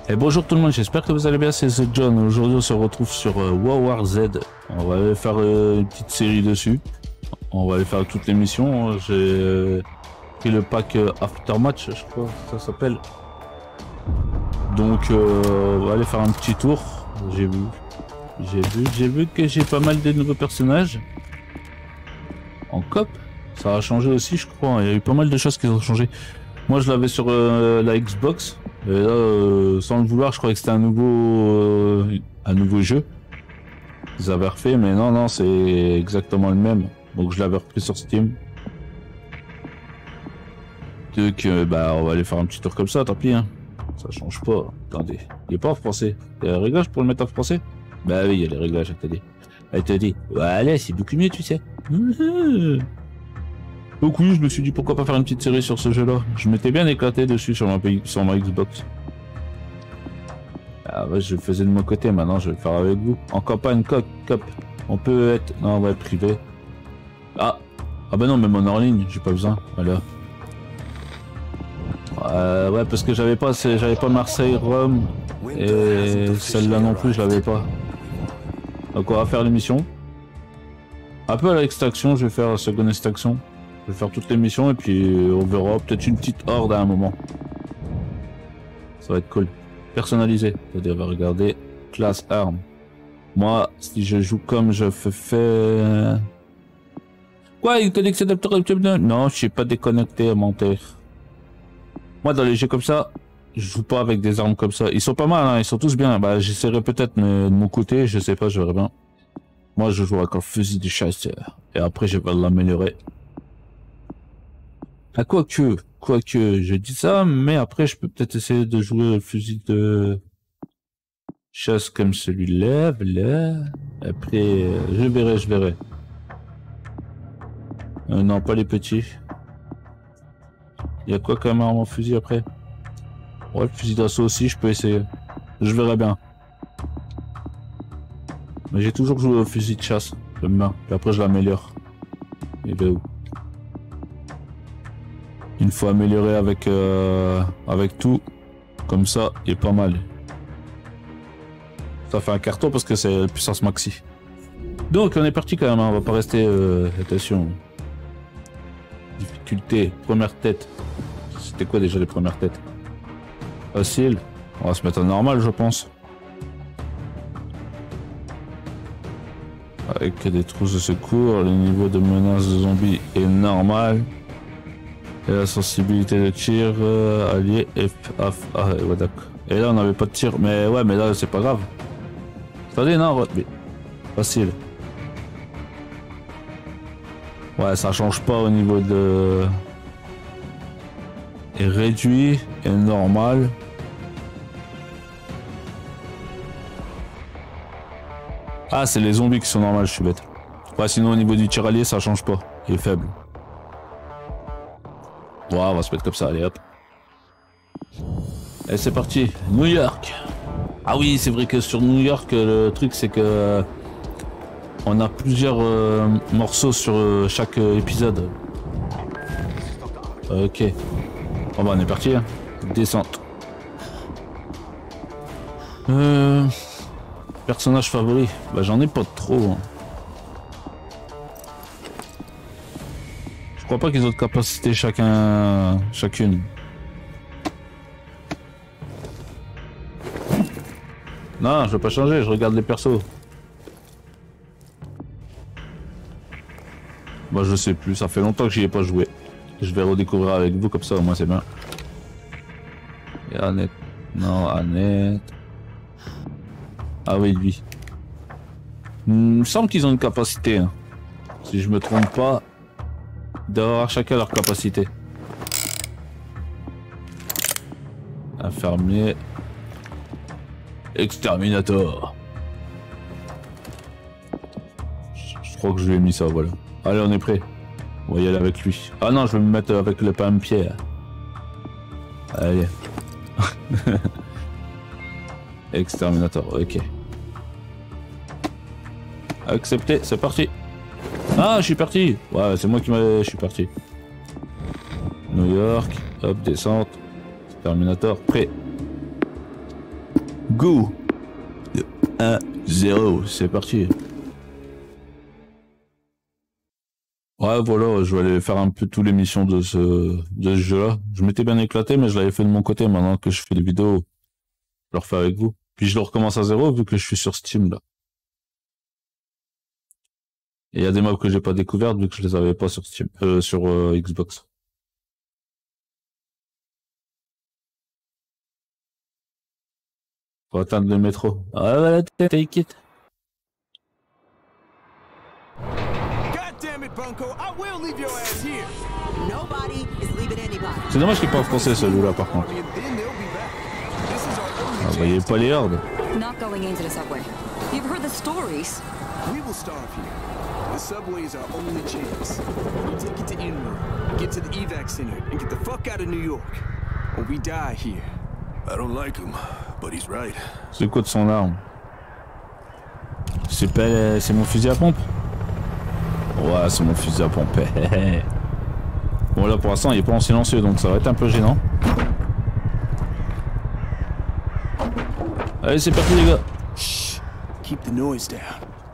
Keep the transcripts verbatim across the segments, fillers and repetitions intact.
Et bonjour tout le monde, j'espère que vous allez bien, c'est The John. Aujourd'hui on se retrouve sur euh, World War Z. On va aller faire euh, une petite série dessus. On va aller faire toutes les missions. J'ai euh, pris le pack euh, Aftermatch, je crois que ça s'appelle. Donc euh, on va aller faire un petit tour. J'ai vu, j'ai vu, j'ai vu que j'ai pas mal de nouveaux personnages. En coop, ça a changé aussi je crois, il y a eu pas mal de choses qui ont changé. Moi je l'avais sur euh, la Xbox. Et là, euh, sans le vouloir, je croyais que c'était un nouveau, euh, un nouveau jeu. Ils avaient refait, mais non, non, c'est exactement le même. Donc je l'avais repris sur Steam. Donc, euh, bah, on va aller faire un petit tour comme ça, tant pis. Hein. Ça change pas. Attendez, il est pas en français. Il y a les réglages pour le mettre en français? Bah oui, il y a les réglages, elle t'a dit. Elle t'a dit, voilà, c'est beaucoup mieux, tu sais. Donc oui, je me suis dit pourquoi pas faire une petite série sur ce jeu-là. Je m'étais bien éclaté dessus sur ma, sur ma Xbox. Ah ouais, je le faisais de mon côté, maintenant je vais le faire avec vous. En campagne, cop, cop. On peut être... Non, ouais, privé. Ah Ah bah non, même en hors ligne, j'ai pas besoin. Voilà. Euh, ouais, parce que j'avais pas, j'avais pas Marseille, Rome. Et celle-là non plus, je l'avais pas. Donc on va faire l'émission. Un peu à l'extraction, je vais faire la seconde extraction. Je vais faire toutes les missions et puis on verra peut-être une petite horde à un moment. Ça va être cool. Personnalisé. C'est-à-dire, on va regarder classe arme. Moi, si je joue comme je fais... Quoi, il connecte cet adaptateur? Non, je suis pas déconnecté à mentir. Moi, dans les jeux comme ça, je joue pas avec des armes comme ça. Ils sont pas mal, hein, ils sont tous bien. Bah, j'essaierai peut-être, mais de mon côté, je sais pas, je verrai bien. Moi, je joue avec un fusil de chasseur. Et après, je vais l'améliorer. Ah, quoique, quoique, je dis ça, mais après, je peux peut-être essayer de jouer le fusil de chasse comme celui-là, là. Après, euh, je verrai, je verrai. Euh, non, pas les petits. Il y a quoi comme arme en fusil après? Ouais, le fusil d'assaut aussi, je peux essayer. Je verrai bien. Mais j'ai toujours joué au fusil de chasse, j'aime bien. Puis après, je l'améliore. Et ben où? Il faut améliorer avec, euh, avec tout. Comme ça, il est pas mal. Ça fait un carton parce que c'est puissance maxi. Donc on est parti quand même, hein. On va pas rester... Euh, attention. Difficulté, première tête. C'était quoi déjà les premières têtes? Facile. On va se mettre en normal je pense. Avec des trousses de secours, le niveau de menace de zombies est normal. Et la sensibilité de tir euh, allié et... Ah, ah ouais d'accord. Et là on n'avait pas de tir, mais ouais mais là c'est pas grave. Attendez non, mais... Facile. Ouais ça change pas au niveau de... Et réduit et normal. Ah c'est les zombies qui sont normales, je suis bête. Ouais sinon au niveau du tir allié ça change pas, il est faible. Ouais, on va se mettre comme ça, allez hop. Et c'est parti, New York. Ah oui, c'est vrai que sur New York, le truc c'est que on a plusieurs euh, morceaux sur euh, chaque euh, épisode. Ok. Bon bah on est parti, hein. Descente. Euh... Personnage favori, bah j'en ai pas trop. Hein. Je crois pas qu'ils ont de capacité chacun, chacune. Non, je veux pas changer, je regarde les persos. Bah je sais plus, ça fait longtemps que j'y ai pas joué. Je vais redécouvrir avec vous comme ça, au moins c'est bien. Et Annette. Non, Annette. Ah oui, lui. Il me semble qu'ils ont une capacité. Hein. Si je me trompe pas. D'avoir chacun leur capacité. Infirmier. Exterminator. Je, je crois que je lui ai mis ça, voilà. Allez, on est prêt. On va y aller avec lui. Ah non, je vais me mettre avec le pain-pied. Allez. Exterminator, ok. Accepté, c'est parti. Ah, je suis parti. Ouais, c'est moi qui m'a... Je suis parti. New York, hop, descente. Terminator, prêt. Go. un zéro, c'est parti. Ouais, voilà, je vais aller faire un peu toutes les missions de ce, de ce jeu-là. Je m'étais bien éclaté, mais je l'avais fait de mon côté. Maintenant que je fais des vidéos, je le refais avec vous. Puis je le recommence à zéro vu que je suis sur Steam, là. Et il y a des maps que j'ai pas découvertes vu que je les avais pas sur Steam, euh, sur euh, Xbox. Faut atteindre le métro. Ah, voilà, take it. C'est dommage qu'il parle français celui-là par contre. Ah bah il est pas les hordes. Not going into the subway. You've heard the stories. We will starve here. The subway is our only chance. We take it to Inwood, get to the evac center, and get the fuck out of New York. Or we die here. I don't like him, but he's right. C'est quoi de son arme? C'est pas... c'est mon fusil à pompe? Ouais, c'est mon fusil à pompe. Bon là pour l'instant il est pas en silencieux donc ça va être un peu gênant. Allez c'est parti les gars. Shh. Keep the noise down.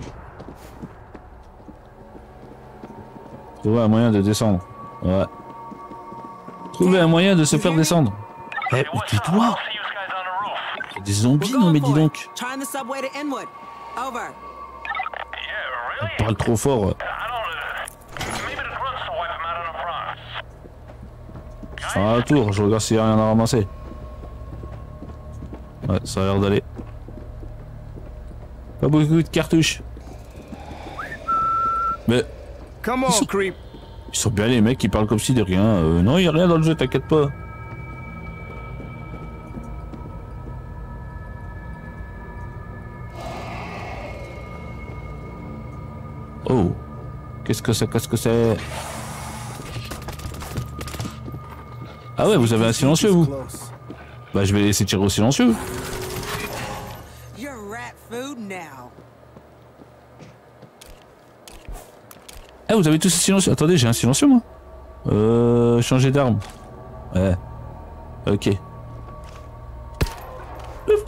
Trouver un moyen de descendre. Ouais. Trouver un moyen de se faire descendre. Eh, mais dis-toi. Des zombies, non mais dis donc. On parle trop fort. Faire un tour, je regarde s'il y a rien à ramasser. Ouais, ça a l'air d'aller. Pas beaucoup de cartouches. Mais... Come on, ils, sont... creep. ils sont bien les mecs qui parlent comme si de rien. Euh, non, il n'y a rien dans le jeu, t'inquiète pas. Oh. Qu'est-ce que c'est? Qu'est-ce que c'est? Ah ouais, vous avez un silencieux, vous? Bah, je vais laisser tirer au silencieux. Ah, vous avez tous un silencieux? Attendez, j'ai un silencieux, moi. Euh... Changer d'arme. Ouais. Ok. Ouf.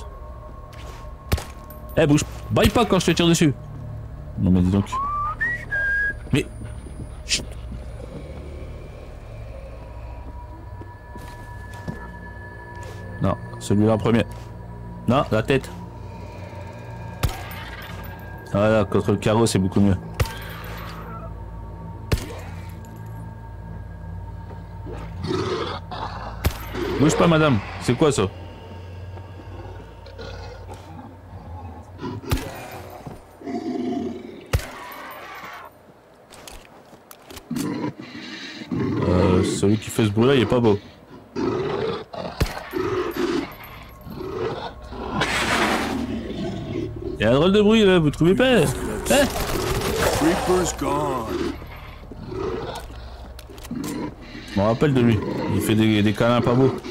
Eh, bouge. Baille pas quand je te tire dessus. Non, mais dis donc. Mais... Chut. Non, celui-là en premier. Non, la tête. Voilà, contre le carreau, c'est beaucoup mieux. Bouge pas, madame. C'est quoi ça? Euh, celui qui fait ce bruit-là, il est pas beau. Il y a un drôle de bruit là, vous trouvez pas? Hein? Creeper's gone. Je me rappelle de lui. Il fait des, des câlins pas beaux.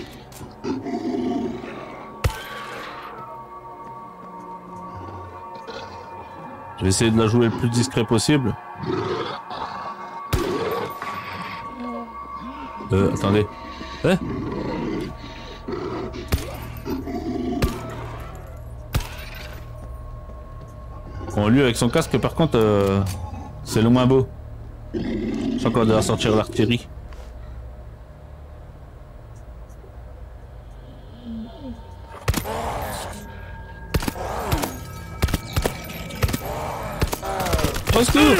Je vais essayer de la jouer le plus discret possible. Euh, attendez. Hein? Bon, lui avec son casque, par contre, euh, c'est le moins beau. Je sens qu'on doit sortir l'artillerie. Au secours!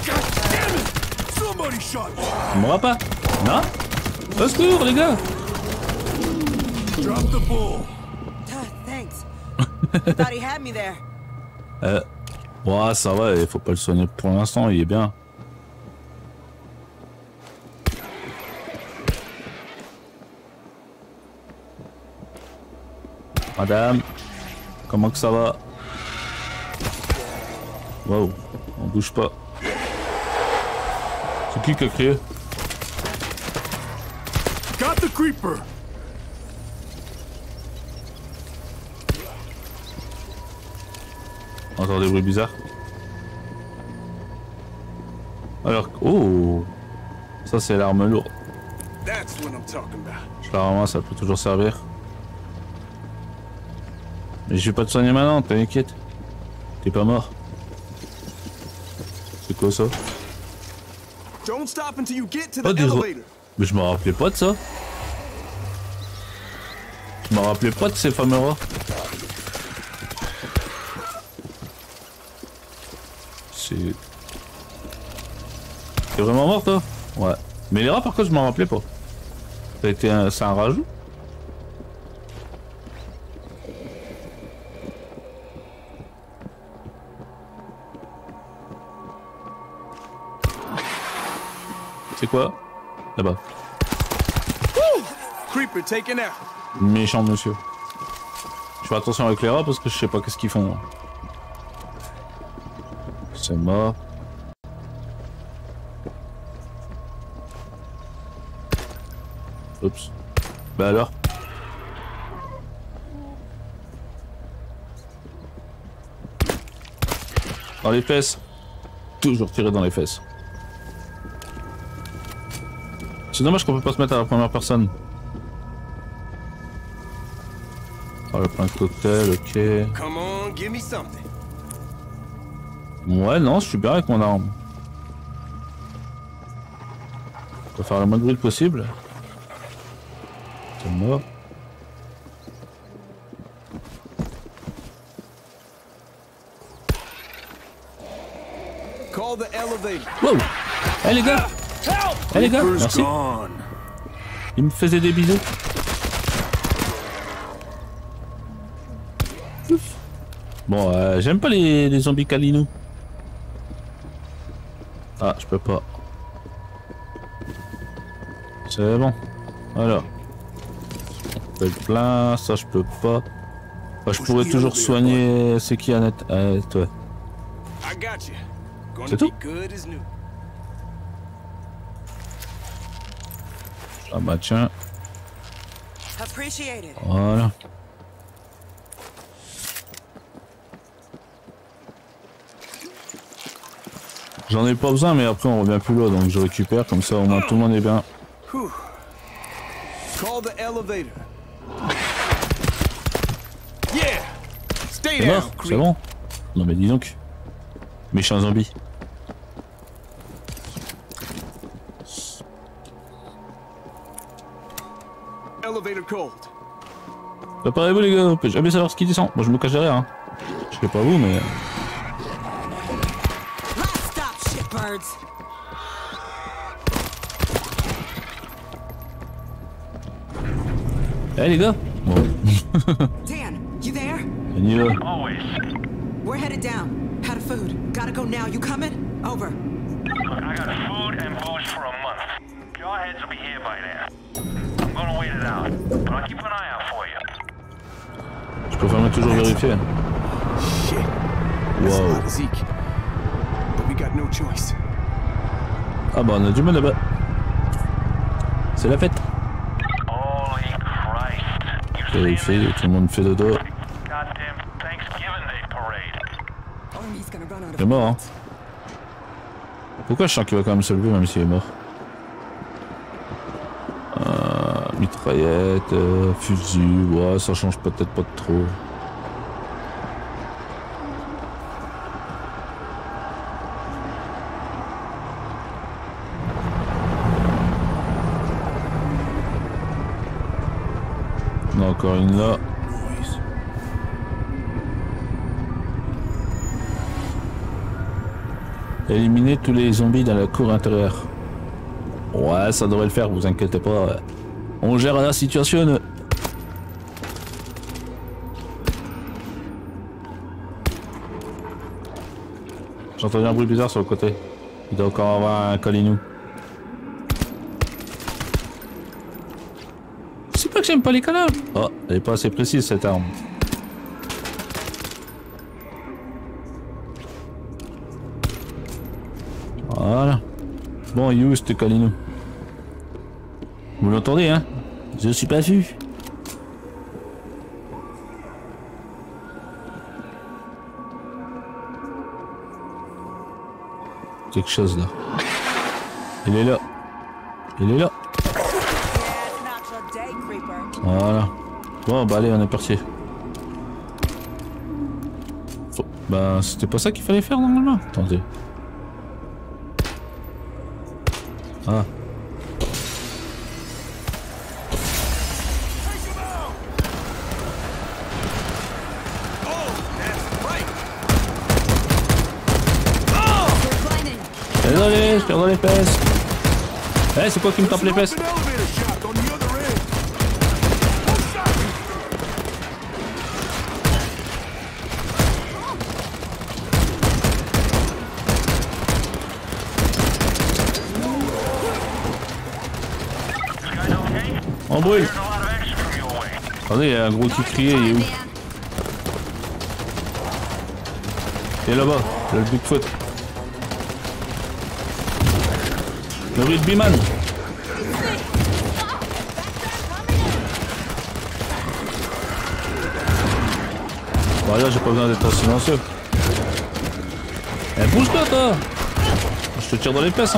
Tu mourras pas? Non? Au secours, les gars! Drop the bull. Thanks. Thought he had me there. Euh... Ouais, ça va, il faut pas le soigner pour l'instant, il est bien. Madame, comment que ça va? Wow, on bouge pas. C'est qui qui a crié? Got the creeper. On entend des bruits bizarres. Alors, oh, ça c'est l'arme lourde. That's what I'm talking about. Je la ramasse, ça peut toujours servir. Mais je vais pas te soigner maintenant, t'inquiète. T'es pas mort. C'est quoi ça? Don't stop until you get to Oh, the des ro- elevator. Mais je me rappelais pas de ça. Je me rappelais pas de ces fameux rats. C'est... T'es vraiment mort toi? Ouais. Mais les rats par contre je m'en rappelais pas. Ça a été un... C'est un rajout? C'est quoi? Là-bas. Creeper taken out. Méchant monsieur. Je fais attention avec les rats parce que je sais pas qu'est-ce qu'ils font. C'est mort. Oups. Bah alors? Dans les fesses. Toujours tirer dans les fesses. C'est dommage qu'on peut pas se mettre à la première personne. Oh, le plein de cocktail, ok. Come on, give me something. Ouais, non, je suis bien avec mon arme. On va faire le moins de bruit possible. C'est mort. Call the elevator. Wow! Eh hey, les gars! Eh hey, les gars! Creeper's Merci! gone. Il me faisait des bisous. Ouf. Bon, euh, j'aime pas les, les zombies calinous. Ah, je peux pas. C'est bon. Alors. Je peux plein, ça je peux pas. Bah, je pourrais toujours soigner c'est qui Annette. Euh, toi. I got you. Gonna C'est tout? be good as new. Ah bah tiens. Appreciate it. Voilà. J'en ai pas besoin mais après on revient plus là donc je récupère comme ça au moins tout le monde est bien. Whew. Call the elevator. Yeah. Stay C'est down, mort, c'est creep. bon. Non mais dis donc. Méchant zombie. Elevator cold. Préparez-vous les gars, on peut jamais savoir ce qui descend. Moi je me cache derrière. Hein. Je sais pas vous mais... Last stop, shitbirds. Eh hey, les gars. Bon. Dan, you there? On y va. Always. We're headed down. Out of food. Gotta go now. You coming? Over. Look, I got food and booze for a month. Jawheads will be here by then. I'm gonna wait it out, but I'll keep an eye out for you. Je peux vraiment toujours vérifier. Shit. That's a Wow. lot of Zeke. But we got no choice. Ah bah on a du mal là-bas. C'est la fête. Holy Christ. You C'est see fait, this? tout le monde fait dodo. Goddamn Thanksgiving Day parade. Army's gonna run out Il est of mort hein. Pourquoi je sens qu'il va quand même se lever même s'il est mort? Euh, mitraillette, euh, fusil, ouais ça change peut-être pas de trop. On a encore une là. Éliminer tous les zombies dans la cour intérieure. Ouais, ça devrait le faire, vous inquiétez pas. On gère la situation. J'ai entendu un bruit bizarre sur le côté. Il doit encore avoir un colinou. C'est pas que j'aime pas les cadavres. Oh, elle est pas assez précise cette arme. Voilà. Bon, you, c'était Calinou. Vous l'entendez, hein? Je suis pas vu. Quelque chose là. Il est là. Il est là. Yeah, it's not your day, creeper. Voilà. Bon, bah allez, on est parti. Bah c'était pas ça qu'il fallait faire normalement. Attendez. Ah. Désolé, je perds dans les fesses. Eh, hey, c'est quoi qui me tape les fesses? On brûle. Attendez, il y a un gros qui criait, il est où? Il est là-bas, le Bigfoot. Le rugbyman. Bon là j'ai pas besoin d'être silencieux. Eh bouge toi toi. Je te tire dans les fesses hein.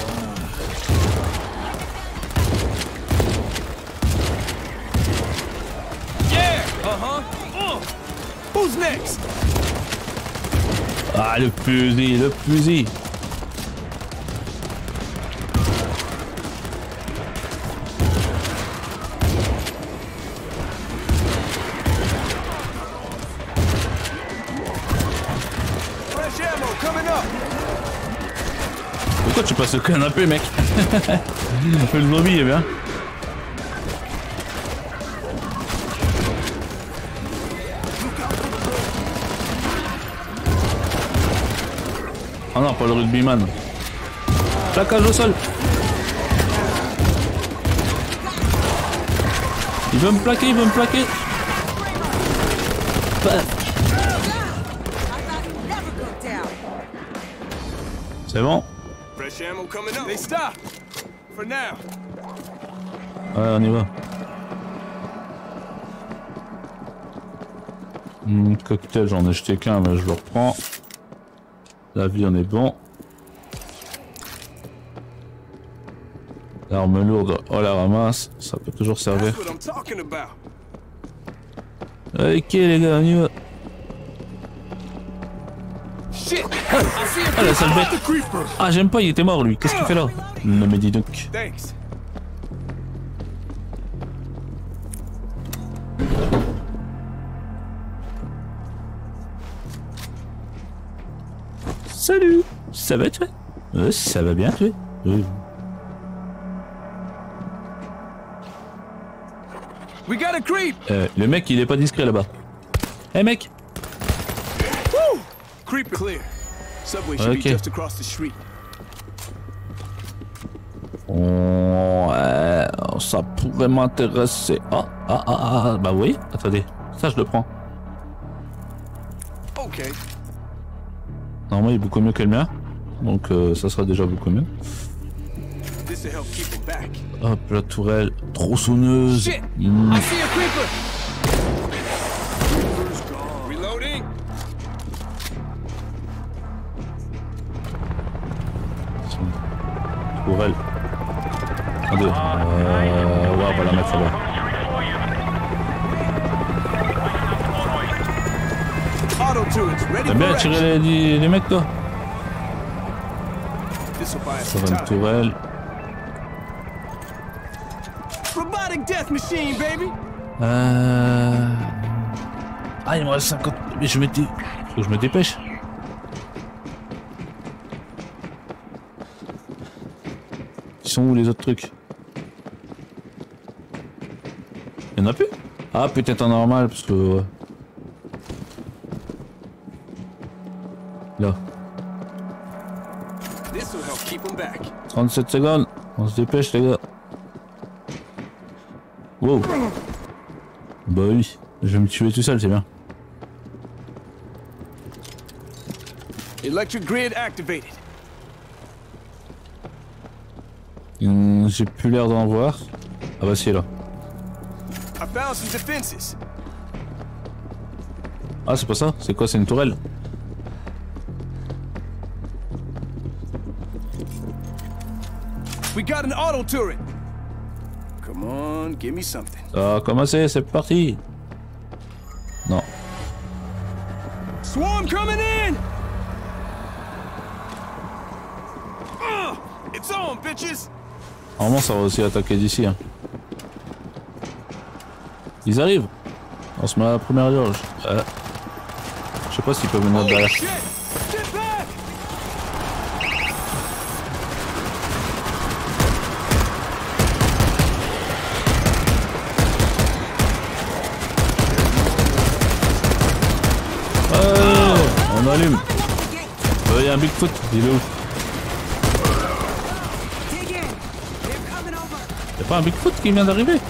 Yeah, uh-huh. Uh. Who's next? Ah le fusil, le fusil. Pourquoi tu passes le canapé mec? Le zombie est bien. Ah non, pas le rugbyman. Plaquage au sol. Il veut me plaquer, il veut me plaquer. C'est bon. Ouais, on y va. Mmh, cocktail, j'en ai jeté qu'un, mais je le reprends. La vie, on est bon. L'arme lourde, on la ramasse. Ça peut toujours servir. Ok, les gars, on y va. Ah la sale bête. Ah j'aime pas, il était mort lui. Qu'est-ce qu'il fait là? Non mais dis donc. Salut. Ça va toi? euh, Ça va bien toi? euh. euh, Le mec il est pas discret là-bas. Eh hey, mec. Creeper clear. Subway should be just across the street. Oh, euh, ça pourrait m'intéresser. Ah, ah, ah, ah, bah oui. Attendez, ça je le prends. Ok. Normalement il est beaucoup mieux que le mien, donc euh, ça sera déjà beaucoup mieux. Hop, la tourelle tronçonneuse. Mmh. Tourelle. Attendez, euh, ouais, on va la mettre là-bas. T'aimes bien tirer les, les mecs toi? Ça va une tourelle. Euh... Ah il me reste cinquante. Mais je me dé... Faut que je me dépêche. Ils sont où les autres trucs? Il y en a plus? Ah peut-être en normal parce que... Ouais. Là. trente-sept secondes. On se dépêche les gars. Wow. Bah oui. Je vais me tuer tout seul, c'est bien. Electric grid activated. Hum, J'ai plus l'air d'en voir. Ah bah si, là. I found some defenses. Ah c'est pas ça? C'est quoi? C'est une tourelle? We got an auto turret. Come on, give me something. Ça a commencé, c'est parti. Non. Swarm coming in! Uh, it's on, bitches! Normalement, ça va aussi attaquer d'ici. Hein. Ils arrivent. On se met à la première urge. Euh, je sais pas s'ils peuvent venir derrière. Shit! Get back! Ouais, on allume. Il euh, y a un Bigfoot, il est où? Y'a pas un Bigfoot qui vient d'arriver?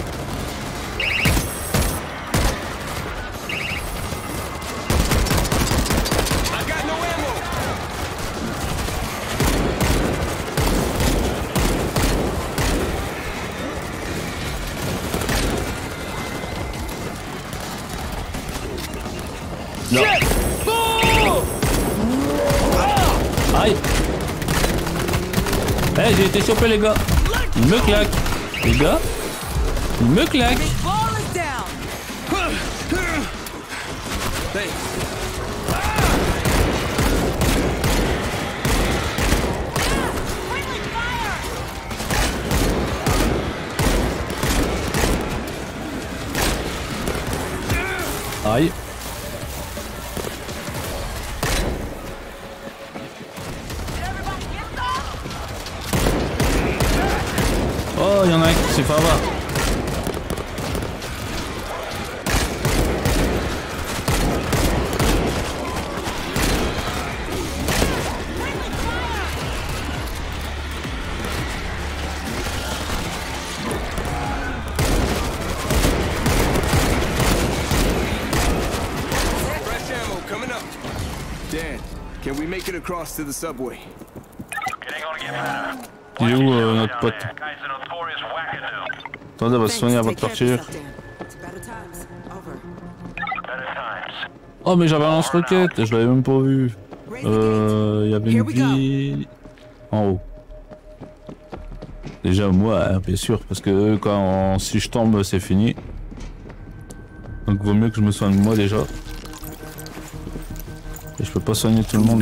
Non. Aïe. Eh, hey, j'ai été chopé les gars. Il me claque. Les gars, il me claque. Aïe. Oh, il y en a un qui s'est fait avoir. Fresh ammo coming up. Dan, can we make it across to the subway? It ain't gonna get better. Il est où euh, notre pote? Attendez, on va se soigner avant de partir. Oh mais j'avais un lance-roquette, je l'avais même pas vu. Euh, il y avait une vie en haut. Déjà moi, hein, bien sûr, parce que quand si je tombe c'est fini. Donc vaut mieux que je me soigne moi déjà. Et je peux pas soigner tout le monde.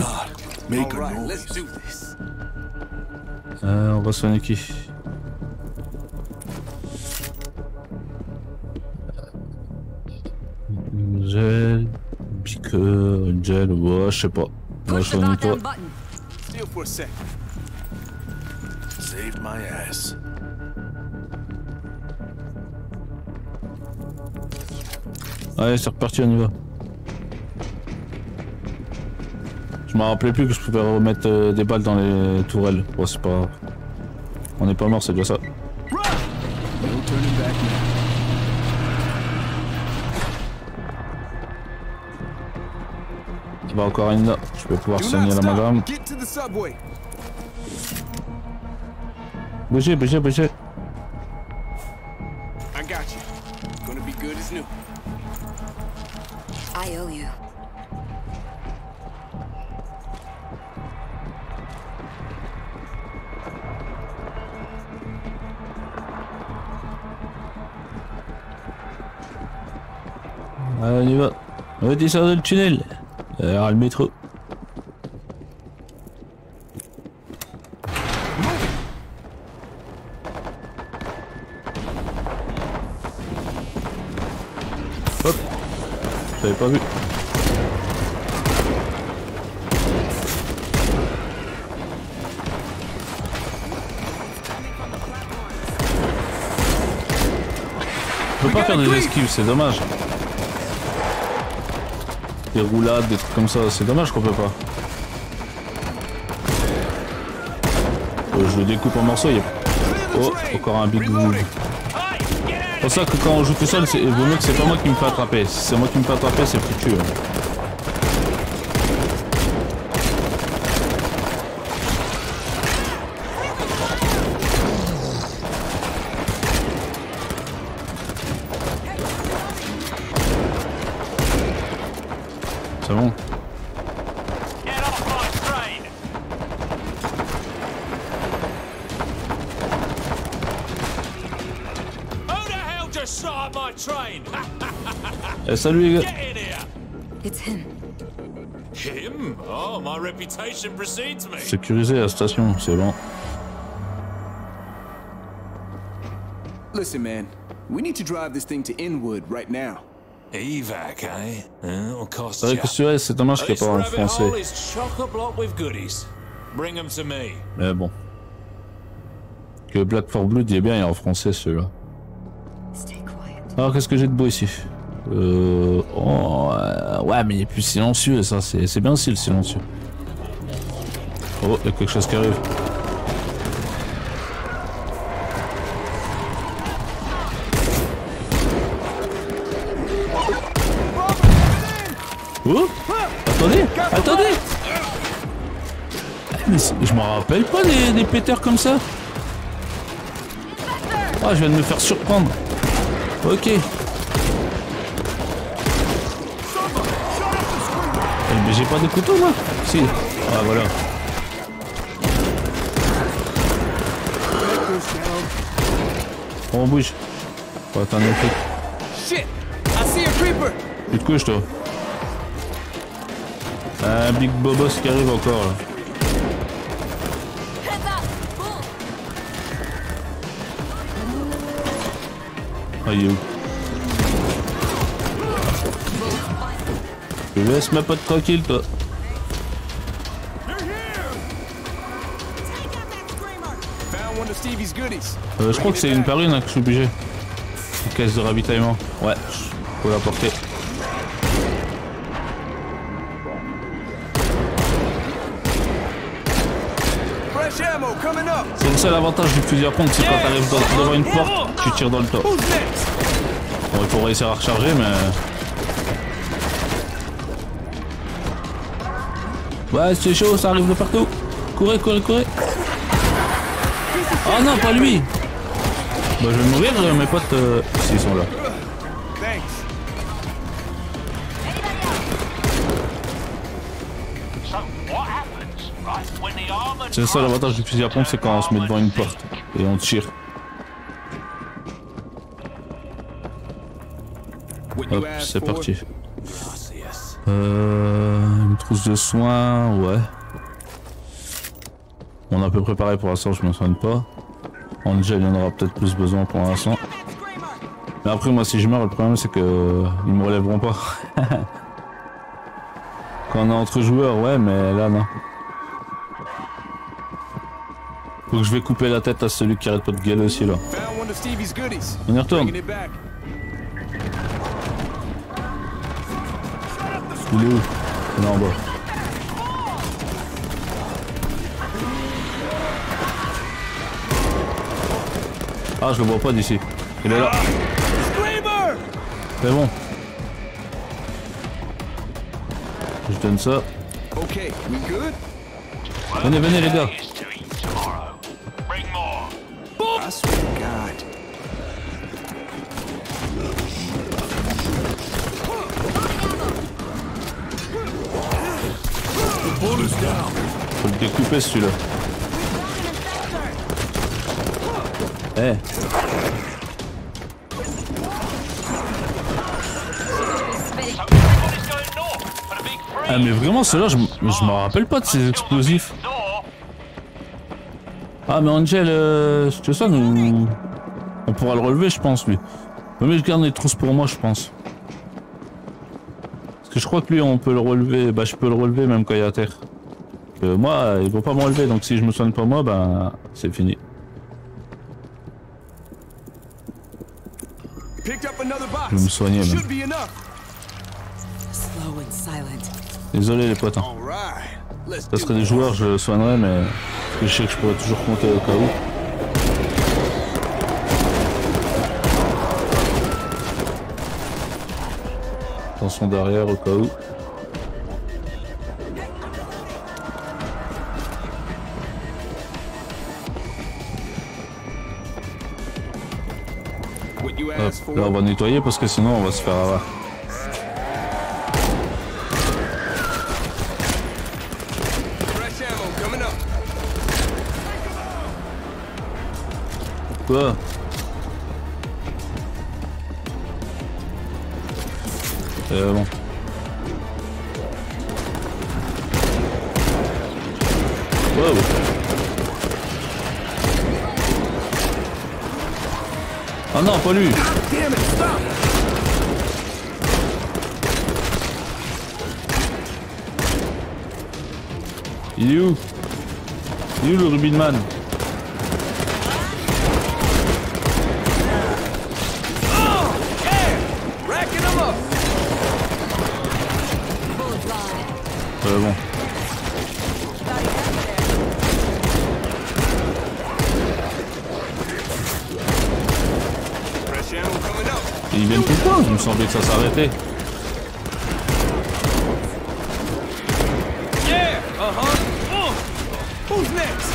Euh, on va soigner qui? Gel, piqueur, gel, ouais, je sais pas. On va soigner toi. Saved my ass. Allez, c'est reparti, on y va. Je me rappelais plus que je pouvais remettre euh, des balles dans les tourelles. Bon, c'est pas grave. On n'est pas mort, c'est déjà ça. Il va encore une là. Je vais pouvoir soigner la madame. Bougez, bougez, bougez. I owe you. Allez, on y va. On va descendre le tunnel. Alors, le métro. Hop. J'avais pas vu. Je peux pas faire des esquives, c'est dommage. Des roulades, des trucs comme ça, c'est dommage qu'on peut pas. Euh, je le découpe en morceaux, il y a... Oh, encore un big wood. C'est pour ça que quand on joue tout seul, il vaut mieux que c'est pas moi qui me fait attraper. Si c'est moi qui me fait attraper, c'est foutu. Hein. C'est bon. Eh, salut les gars. It's him. Him? Oh, my reputation precedes me. Sécuriser la station, c'est bon. Listen, man. We need to drive this thing to Inwood right now. Evac, eh? It'll cost C'est vrai ya. que celui-là, c'est dommage qu'il n'y ait This pas en rabbit français. hole is chock-a-block with goodies. Bring 'em to me. Mais bon. Que Black for Blood, il est bien, il est en français celui-là. Stay quiet. Alors, qu'est-ce que j'ai de beau ici? Euh... Oh, euh, ouais, mais il est plus silencieux, ça, c'est c'est bien aussi le silencieux. Oh, il y a quelque chose qui arrive. Oh, attendez, attendez. Mais je m'en rappelle pas des, des péteurs comme ça. Ah, je viens de me faire surprendre. Ok. Mais j'ai pas de couteau moi. Si. Ah voilà. On bouge. Faut attendre un truc. Shit! I see a creeper! Tu te couches toi. Un Big Bobos qui arrive encore là. Ah, il est où? Je laisse ma pote tranquille toi. Found one of Stevie's goodies. Euh, je crois que c'est une par une hein, que je suis obligé. Une caisse de ravitaillement. Ouais, faut la porter. Fresh ammo coming up. C'est le seul avantage du fusil à pompe, c'est quand t'arrives dans- devant une porte, tu tires dans le tas. Who's next? Bon, il faut réussir à recharger, mais... Ouais, c'est chaud, ça arrive de partout. Courez, courez, courez. Oh non, pas lui. Bah, je vais mourir, euh, mes potes, euh, s'ils sont là. Thanks. So, what happens, right, when the armored C'est le seul avantage du fusil à pompe, c'est quand on se met devant une porte et on tire. What you Hop, asked c'est for? parti. Euh, une trousse de soins, ouais. On a à peu près pareil pour l'instant, je me soigne pas. Angel, il en aura peut-être plus besoin pour l'instant. Mais après, moi, si je meurs, le problème, c'est que ils me relèveront pas. Quand on est entre joueurs, ouais, mais là, non. Faut que je vais couper la tête à celui qui arrête pas de gueuler aussi, là. Found one of Stevie's goodies. On y retourne. Bringing it back. Il est où? Il est en bas. Ah, je le vois pas d'ici. Il est là. Screamer! C'est bon. Je donne ça. Okay, we good? Venez, venez les gars. is to eat tomorrow. Bring more. I swear to God. Faut le découper celui-là. Eh. Everybody's going north for the big freeze. Ah mais vraiment ceux-là je, m- je m'en rappelle pas de ces explosifs. Door. Ah mais Angel, euh, tu vois ça nous... On pourra le relever je pense lui. Mais je garde les trousses pour moi je pense. Parce que je crois que lui on peut le relever, bah je peux le relever même quand il est à terre. Euh, moi il va pas me relever donc si je me soigne pas moi bah c'est fini. Picked up another box. Je vais me soigner même. Should be enough. Slow and silent. Désolé les potes. Hein. All right. Let's Ça do serait it. des joueurs je le soignerais mais... Parce que je sais que je pourrais toujours compter au cas où. Attention derrière au cas où. What you Hop, asked for? là on va nettoyer parce que sinon on va se faire avoir. Fresh ammo coming up. Quoi? Euh, bon. Wow. Oh non, pas lui. Damn it, stop! Il est où? Il est où le Rubinman? Euh, bon. Et ils viennent tout le temps, il me semblait que ça s'arrêtait. Yeah, uh-huh. Uh. Who's next?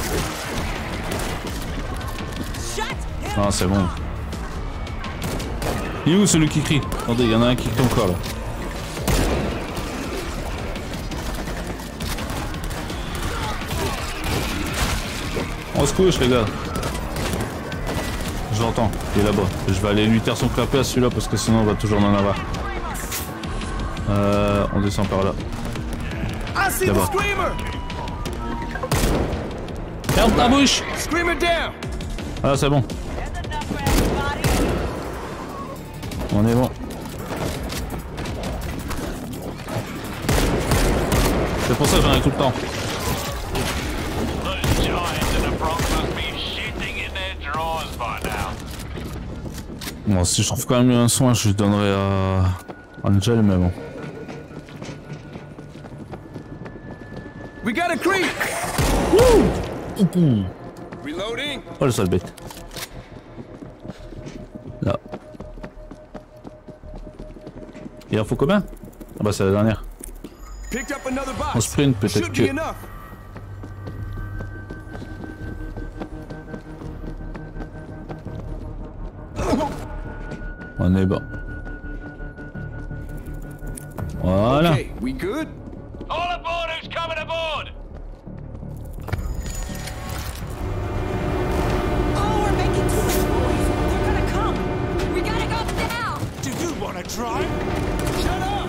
Ah, c'est bon. Il est où celui qui crie? Attendez, il y en a un qui crie encore là. On se couche les gars. Je l'entends, il est là-bas. Je vais aller lui taire son clapet à celui-là parce que sinon on va toujours en avoir. Euh, on descend par là. Là-bas. Ferme ta bouche. Ah c'est bon. On est bon. C'est pour ça que j'en ai tout le temps. Bon, si je trouve quand même un soin, je donnerai à Angel, mais bon. We got a creep. Wouh! Reloading. Oh le sale bête. Là. Il en faut combien? Ah bah c'est la dernière. Picked up another box. On sprint peut-être Should que... be enough. On est bon. Voilà. Okay, we good? All aboard who's coming aboard! Oh, we're making too much noise. They're gonna come. We gotta go now. Do you want to try? Shut up!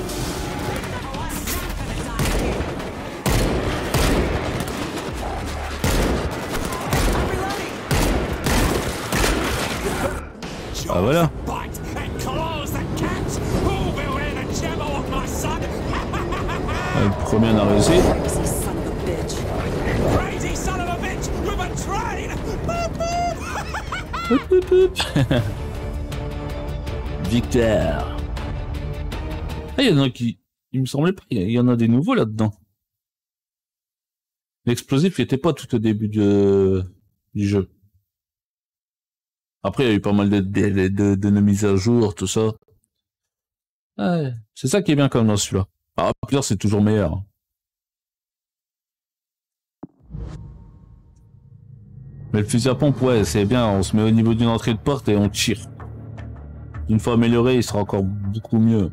Ah voilà. Bite and claws the cat. Who will wear the gem of my son? Le premier on a réussi. Crazy son of a bitch. Crazy son of a bitch with a train. Poup, poup, poup. Victor. Ah, il y en a qui... Il me semblait pas, il y en a des nouveaux là-dedans. L'explosif, il était pas tout au début de... du jeu. Après, il y a eu pas mal de, de, de, de nos mises à jour, tout ça. Ouais, c'est ça qui est bien comme dans celui-là. Alors, plusieurs, c'est toujours meilleur. Mais le fusil à pompe, ouais, c'est bien. On se met au niveau d'une entrée de porte et on tire. Une fois amélioré, il sera encore beaucoup mieux.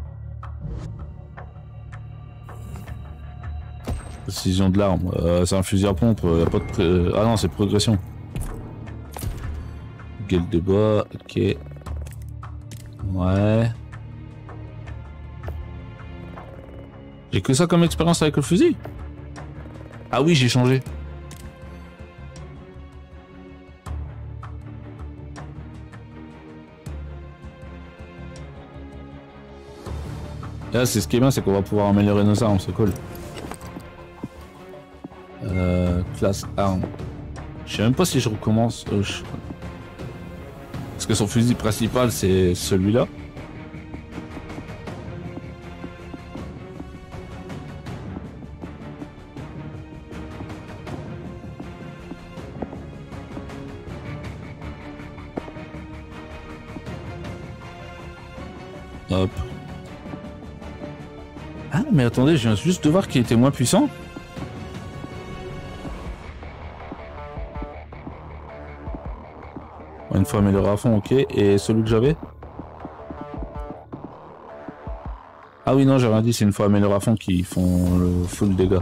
Précision de l'arme. Euh, c'est un fusil à pompe. Euh, y a pas de pré... Ah non, c'est progression. Gueule de bois, ok. Ouais. J'ai que ça comme expérience avec le fusil. Ah oui, j'ai changé. Là, c'est ce qui est bien, c'est qu'on va pouvoir améliorer nos armes, c'est cool. Euh, classe arme. Je sais même pas si je recommence. Euh, je... Parce que son fusil principal, c'est celui-là. Hop. Ah, mais attendez, je viens juste de voir qu'il était moins puissant. Une fois amélioré à fond, ok. Et celui que j'avais? Ah oui, non, j'ai rien dit, c'est une fois amélioré à fond qui font le full dégâts.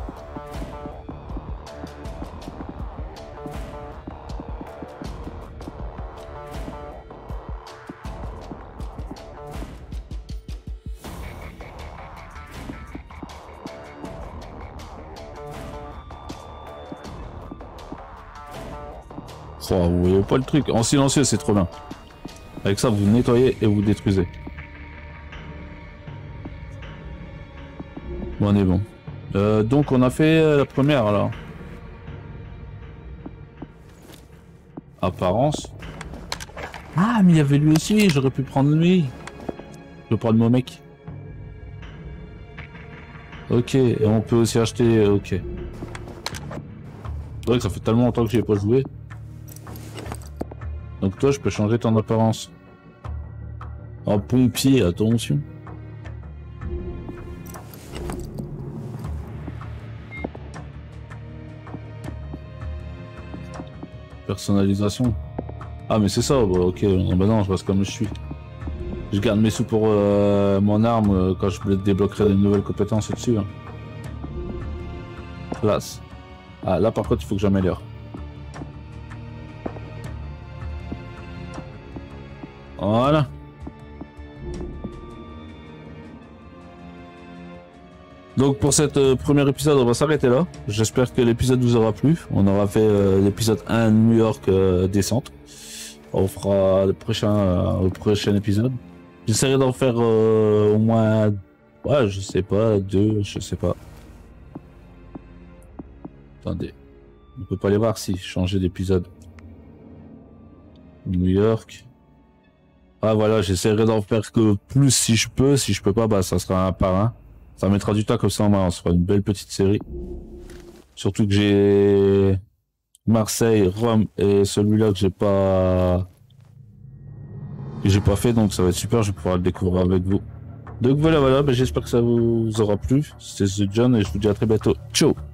Oh, vous voyez pas le truc. En silencieux, c'est trop bien. Avec ça, vous nettoyez et vous détruisez. Bon, on est bon. Euh, donc, on a fait la première, alors. Apparence. Ah, mais il y avait lui aussi. J'aurais pu prendre lui. Je vais prendre mon mec. Ok, et on peut aussi acheter... Ok. C'est vrai que ça fait tellement longtemps que j'y ai pas joué. Donc toi, je peux changer ton apparence. En pompier, attention. Personnalisation. Ah mais c'est ça, bah, ok, bah non, je reste comme je suis. Je garde mes sous pour euh, mon arme euh, quand je débloquerai de nouvelles compétences dessus. Hein. Classe. Ah là par contre il faut que j'améliore. Voilà. Donc pour cet euh, premier épisode on va s'arrêter là. J'espère que l'épisode vous aura plu. On aura fait euh, l'épisode un New York euh, descente. On fera le prochain, euh, le prochain épisode. J'essaierai d'en faire euh, au moins, ouais, je sais pas, deux, je sais pas. Attendez, on peut pas les voir si changer d'épisode. New York. Ah voilà, j'essaierai d'en faire que plus si je peux. Si je peux pas, bah ça sera un par un. Ça mettra du temps comme ça, on sera une belle petite série. Surtout que j'ai Marseille, Rome et celui-là que j'ai pas. Que j'ai pas fait, donc ça va être super, je vais pouvoir le découvrir avec vous. Donc voilà, voilà, bah, j'espère que ça vous aura plu. C'était The John et je vous dis à très bientôt. Ciao!